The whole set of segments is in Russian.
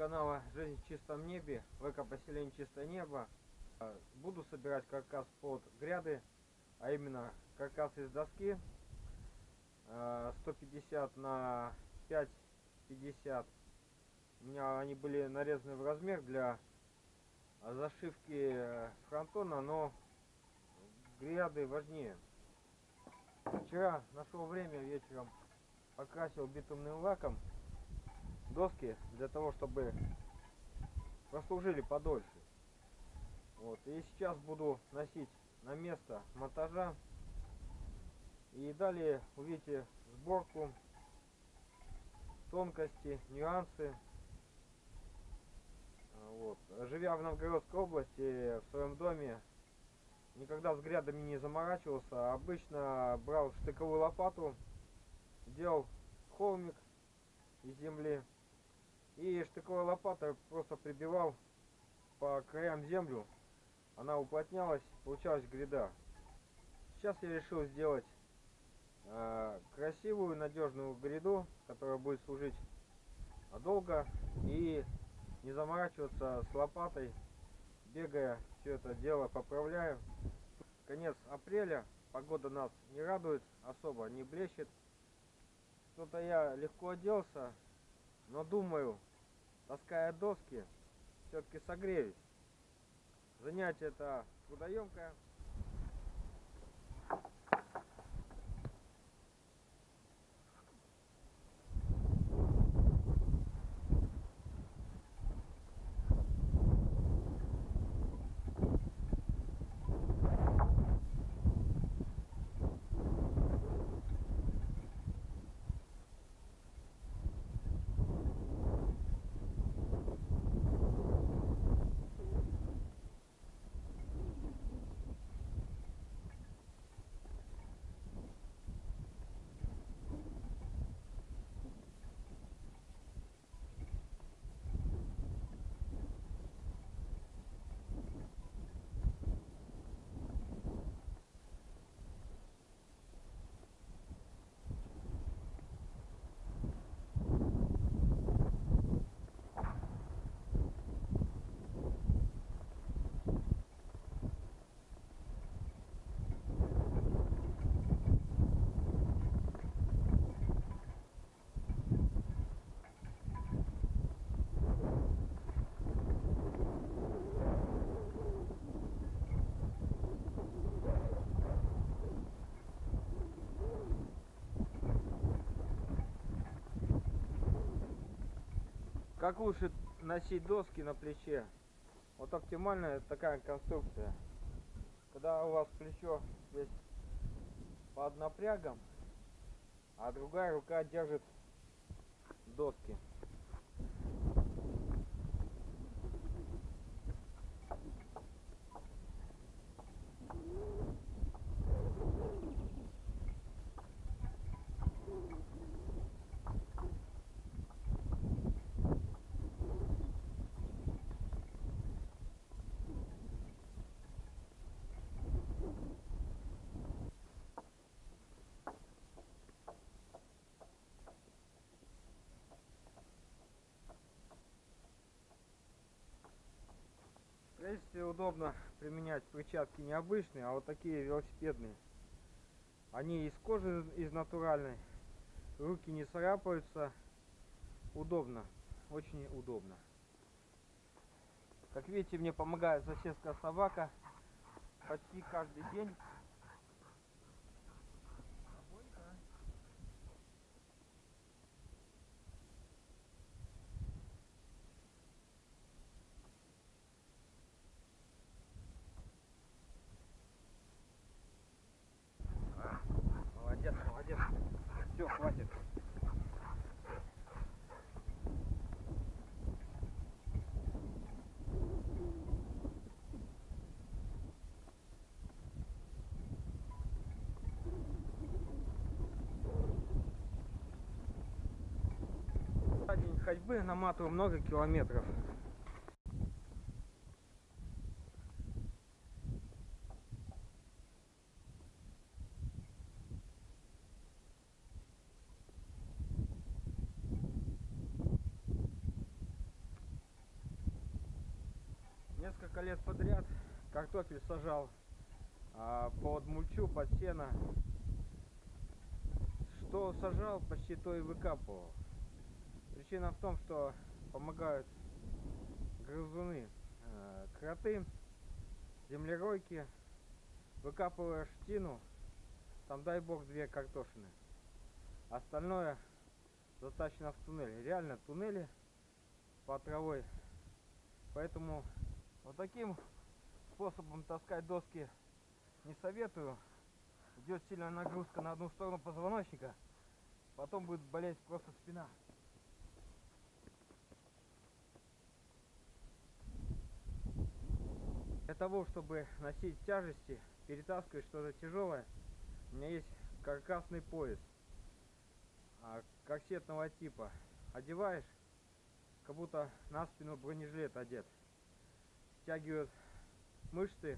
канала «Жизнь в чистом небе», в экопоселении «Чистое небо». Буду собирать каркас под гряды, а именно каркас из доски 150 на 5,50. У меня они были нарезаны в размер для зашивки фронтона, но гряды важнее. Вчера нашел время, вечером покрасил битумным лаком доски для того, чтобы прослужили подольше. Вот. И сейчас буду носить на место монтажа. И далее увидите сборку, тонкости, нюансы. Вот. Живя в Новгородской области, в своем доме, никогда с грядами не заморачивался. Обычно брал штыковую лопату, делал холмик из земли. И штыковой лопатой просто прибивал по краям землю. Она уплотнялась, получалась гряда. Сейчас я решил сделать красивую, надежную гряду, которая будет служить долго, и не заморачиваться с лопатой, бегая, все это дело поправляю. Конец апреля, погода нас не радует, особо не блещет. Что-то я легко оделся, но думаю, таская доски, все-таки согреюсь. Занятие это трудоемкое. Как лучше носить доски на плече? Вот оптимальная такая конструкция. Когда у вас плечо здесь под напрягом, а другая рука держит доски. В строительстве удобно применять перчатки необычные, а вот такие велосипедные. Они из кожи, из натуральной. Руки не царапаются. Удобно. Очень удобно. Как видите, мне помогает соседская собака почти каждый день. Молодец, молодец. Все, хватит. За день ходьбы наматываю много километров. Несколько лет подряд картофель сажал под мульчу, под сено. Что сажал, почти то и выкапывал. Причина в том, что помогают грызуны, кроты, землеройки. Выкапываешь тину, там дай бог 2 картошины. Остальное затащено в туннель. Реально туннели по травой. Поэтому вот таким способом таскать доски не советую. Идет сильная нагрузка на одну сторону позвоночника. Потом будет болеть просто спина. Для того, чтобы носить тяжести, перетаскивать что-то тяжелое, у меня есть каркасный пояс корсетного типа. Одеваешь, как будто на спину бронежилет одет. Стягивают мышцы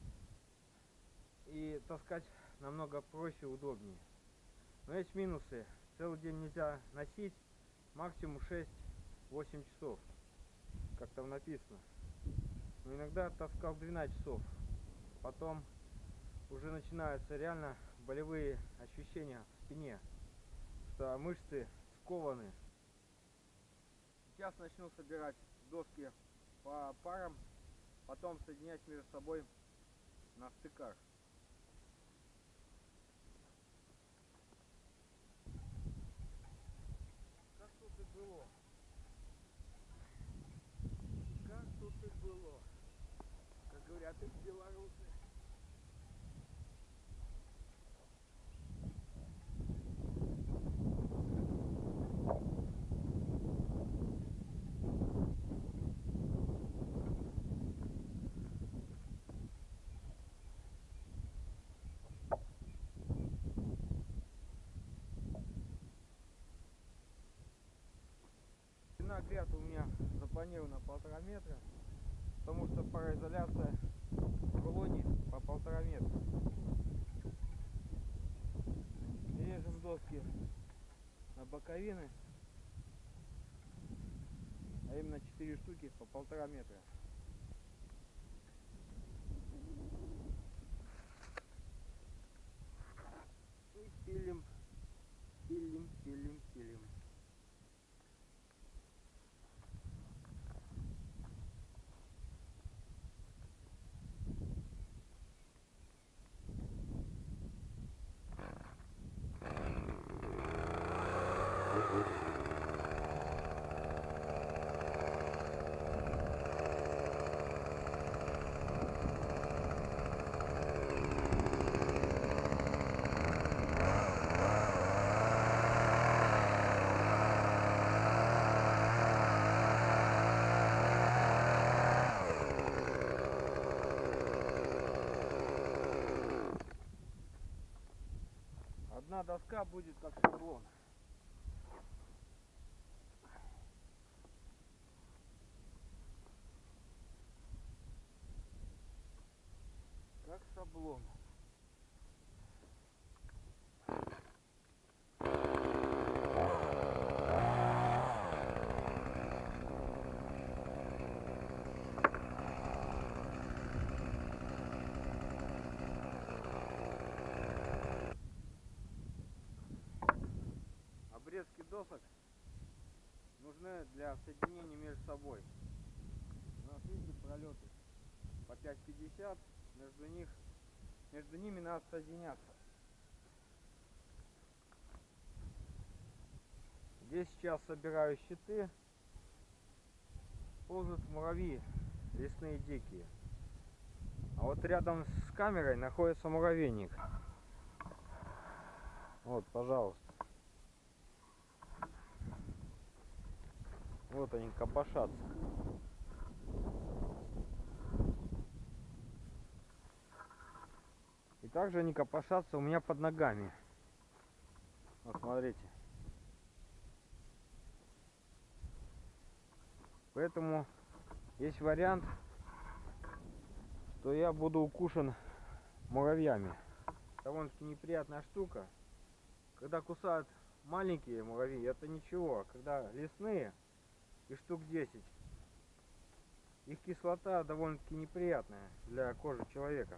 и таскать намного проще и удобнее. Но есть минусы. Целый день нельзя носить, максимум 6-8 часов, как там написано. Но иногда таскал 12 часов. Потом уже начинаются реально болевые ощущения в спине, что мышцы скованы. Сейчас начну собирать доски по парам, потом соединять между собой на стыках. Как тут и было. Как тут и было. Как говорят их белорусы. Длина гряд у меня запланирована 1,5 метра, потому что пароизоляция в колонии по 1,5 метра. Режем доски на боковины, а именно 4 штуки по 1,5 метра. И пилим, пилим, пилим, пилим. Одна доска будет как шаблон. Как шаблон. Обрезки досок нужны для соединения между собой. У нас видите пролеты по 5,50, между ними надо соединяться. Здесь сейчас собираю щиты. Ползают муравьи лесные дикие. А вот рядом с камерой находится муравейник. Вот, пожалуйста. Вот они копошатся. И также они копошатся у меня под ногами. Вот смотрите. Поэтому есть вариант, что я буду укушен муравьями. Довольно-таки неприятная штука. Когда кусают маленькие муравьи, это ничего. Когда лесные, и штук 10, Их кислота довольно-таки неприятная для кожи человека.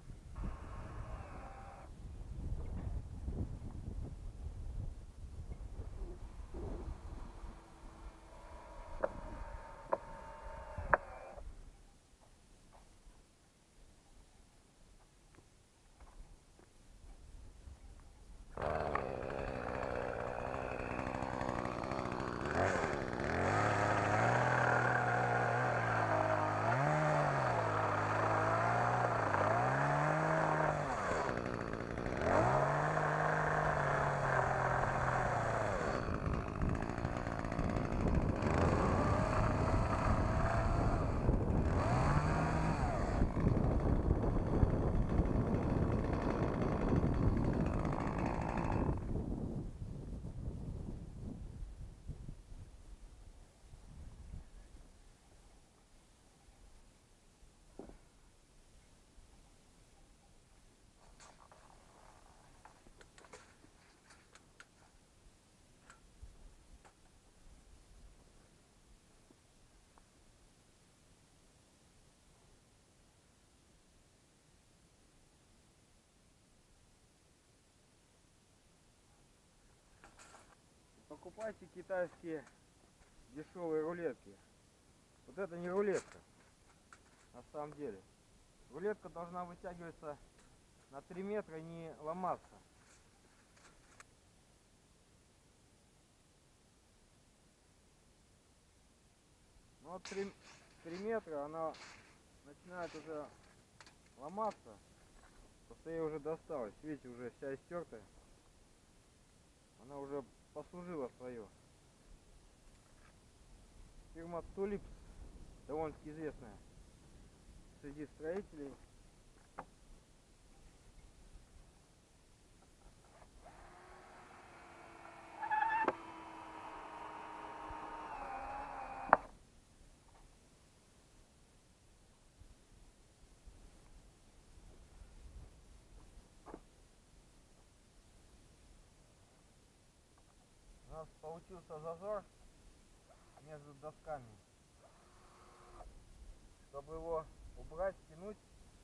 Покупайте китайские дешевые рулетки. Вот это не рулетка, на самом деле. Рулетка должна вытягиваться на 3 метра и не ломаться. Но вот 3 метра она начинает уже ломаться. Просто ей уже досталось. Видите, уже вся истертая. Она уже послужила свое. Фирма Tulips довольно-таки известная среди строителей. У нас получился зазор между досками. Чтобы его убрать, стянуть,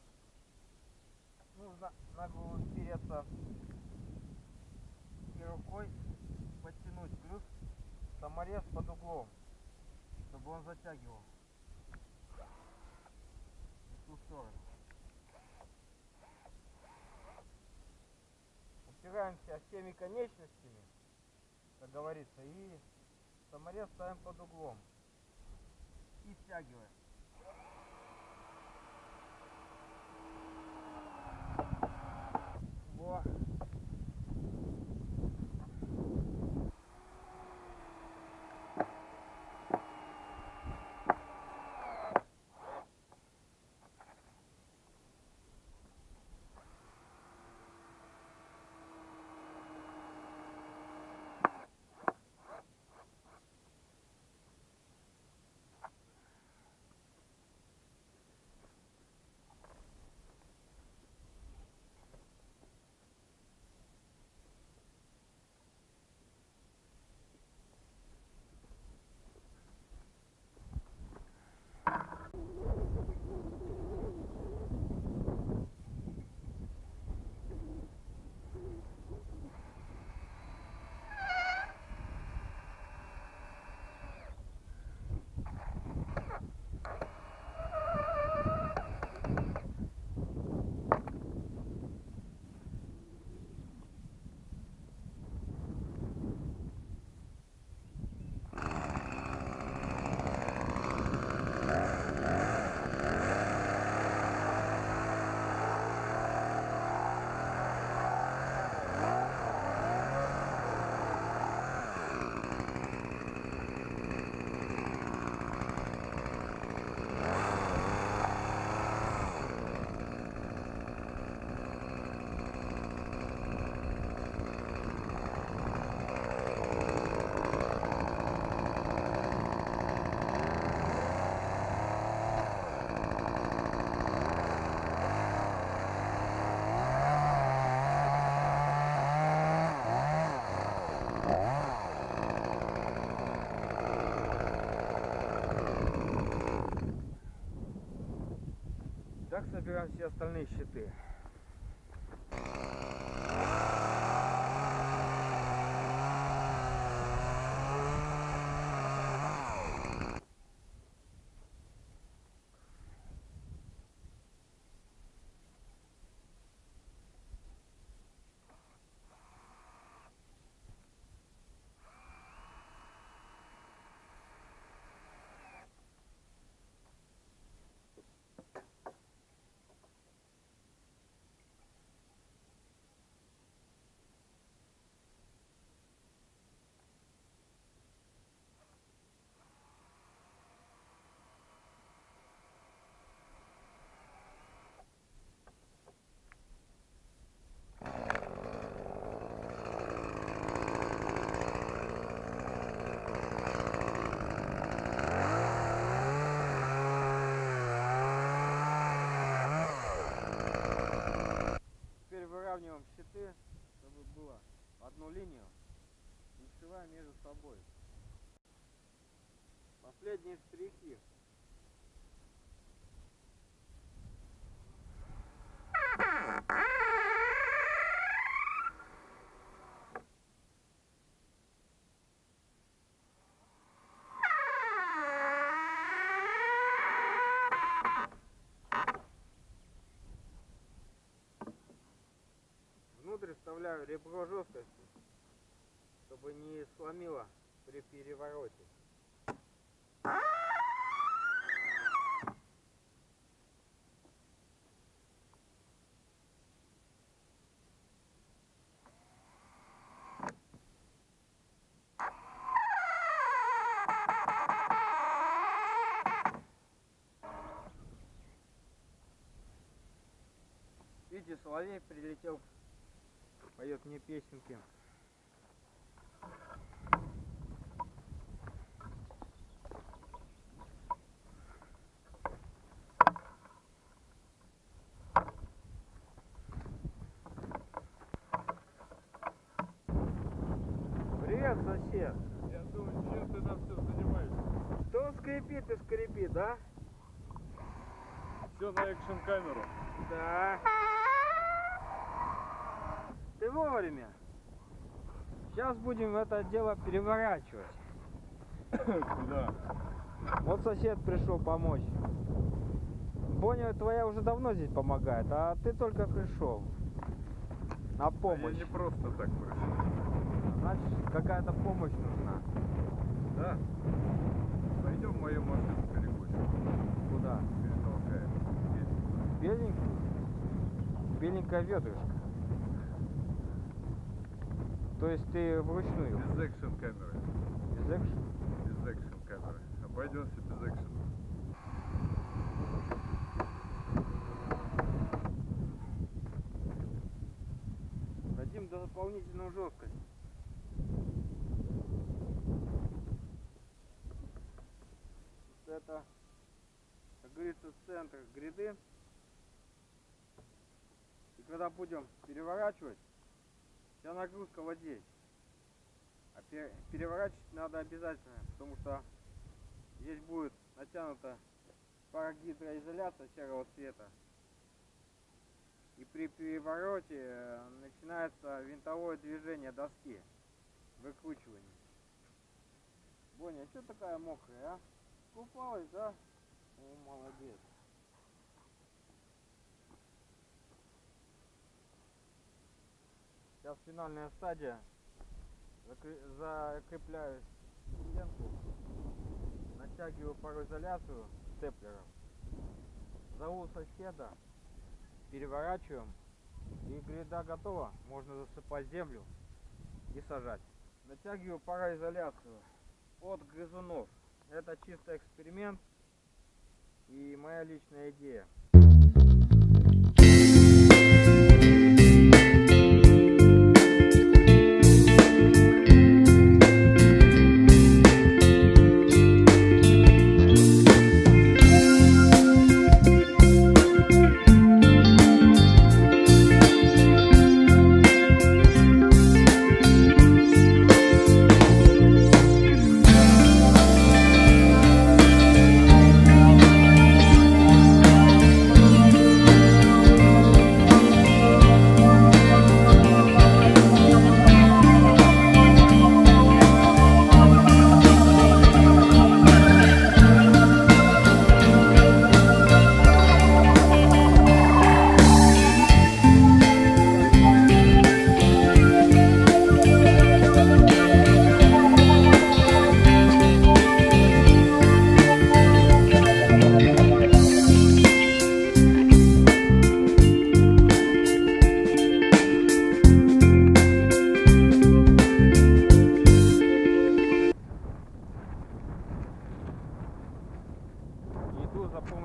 нужно нагло впереться и рукой подтянуть, плюс саморез под углом, чтобы он затягивал в ту сторону. Упираемся всеми конечностями, как говорится, и саморез ставим под углом и стягиваем. Во. Так собираем все остальные щиты. Выравниваем щиты, чтобы было одну линию, и сшиваем между собой. Последние штрихи. Внутрь вставляю ребро жесткости, чтобы не сломило при перевороте. Видите, соловей прилетел, поет мне песенки. Привет, сосед. Я думаю, чем ты там все занимаешься? Что скрипит и скрипит, да? Все на экшн камеру. Да. Ты вовремя. Сейчас будем это дело переворачивать. Куда? Вот сосед пришел помочь. Боня твоя уже давно здесь помогает, а ты только пришел на помощь. Я не просто так пришел. Значит, какая-то помощь нужна. Да? Пойдем в мою машину перекусим. Куда? Перетолкаем. Беленькую? Беленькое ведрышко. То есть ты вручную? Без экшн камеры. Без экшена? Без экшн камеры. Обойдемся без экшена. Дадим дополнительную жесткость. Это, как говорится, центр гряды. И когда будем переворачивать, вся нагрузка вот здесь. А переворачивать надо обязательно, потому что здесь будет натянута парагидроизоляция серого цвета. И при перевороте начинается винтовое движение доски, выкручивание. Боня, а что такая мокрая, а? Купалась, да? О, молодец. Сейчас финальная стадия. Закрепляю стенку, натягиваю пароизоляцию степлером, зову соседа, переворачиваем, и гряда готова, можно засыпать землю и сажать. Натягиваю пароизоляцию от грызунов. Это чисто эксперимент и моя личная идея.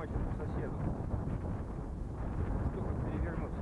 помочь этому соседу. Штуку перевернуть.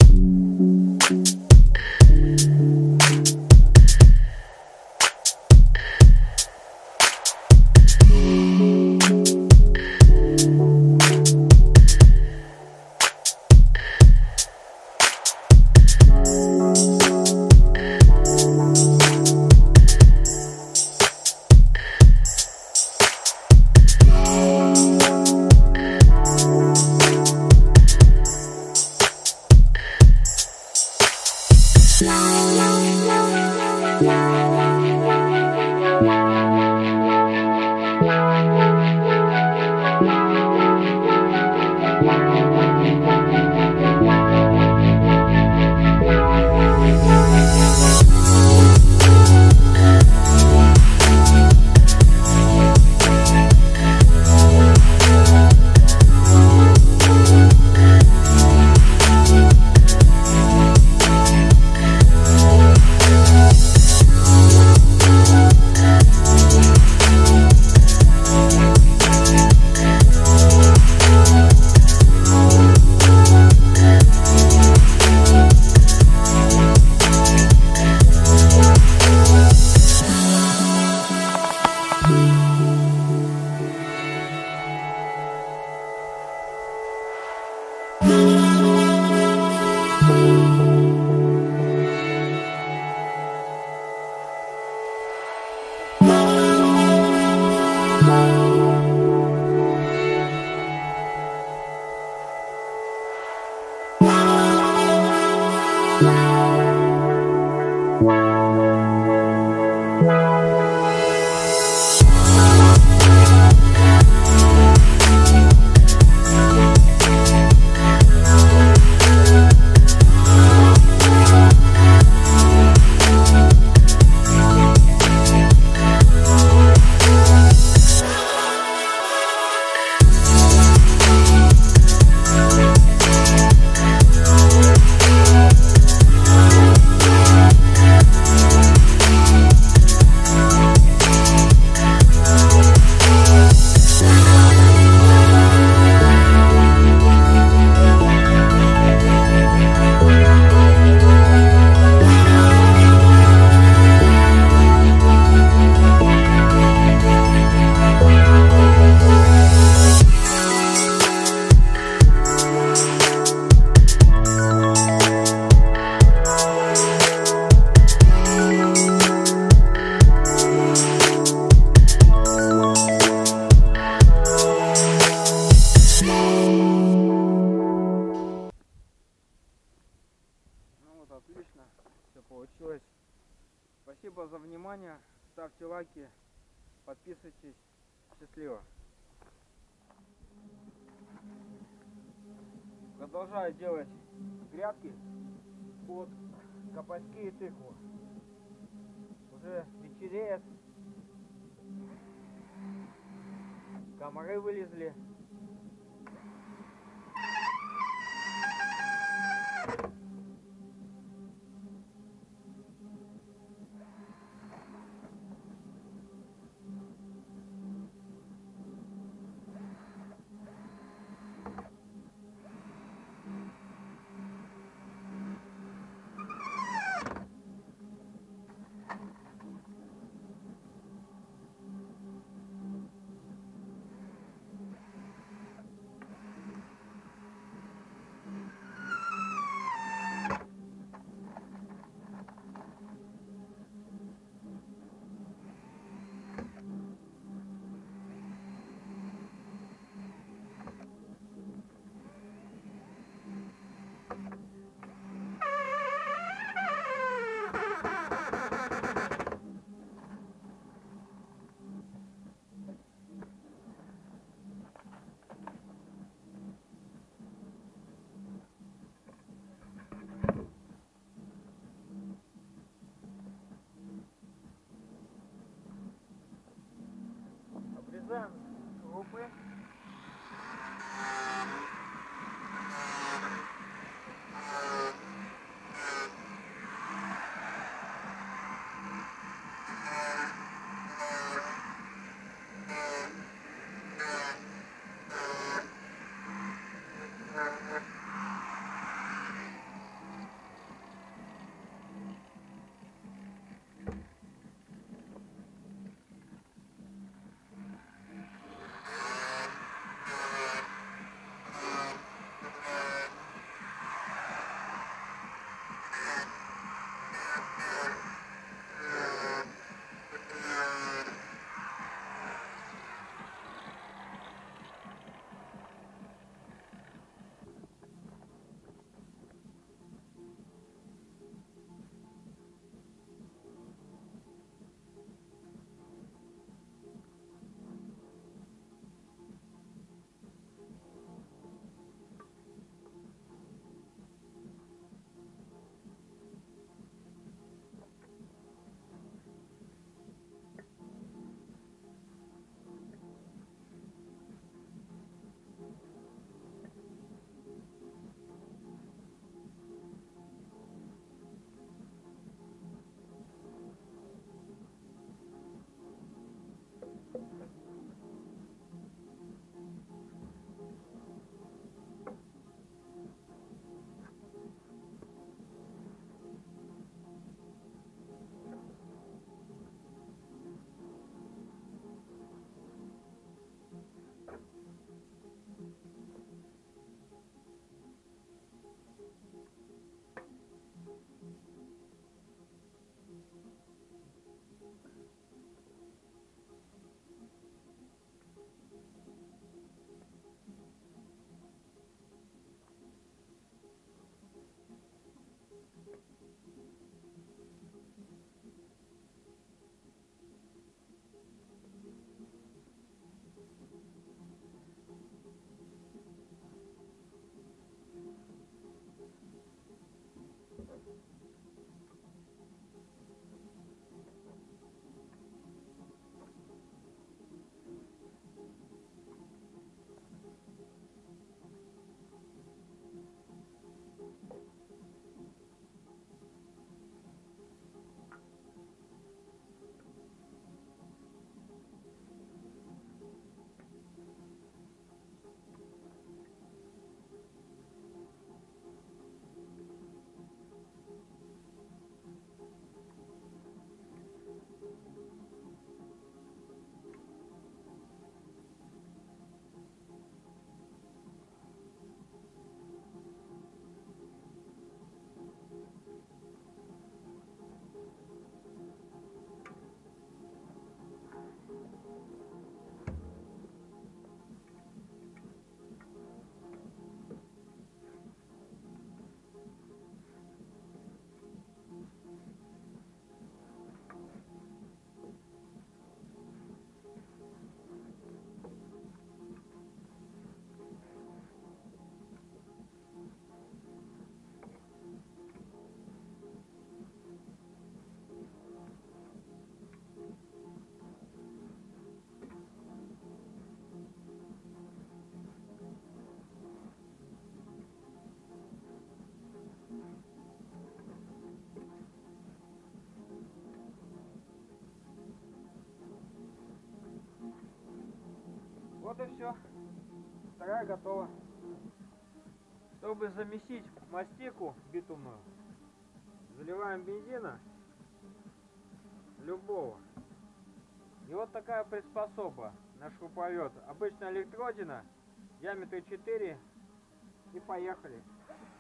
Отлично, все получилось. Спасибо за внимание. Ставьте лайки, подписывайтесь. Счастливо. Продолжаю делать грядки под кабачки и тыкву. Уже вечереет. Комары вылезли. Обрезаем шурупы. Вот и все. Вторая готова. Чтобы замесить мастику битумную, заливаем бензина любого. И вот такая приспособа на шуруповерт. Обычно электродина, диаметр 4, и поехали.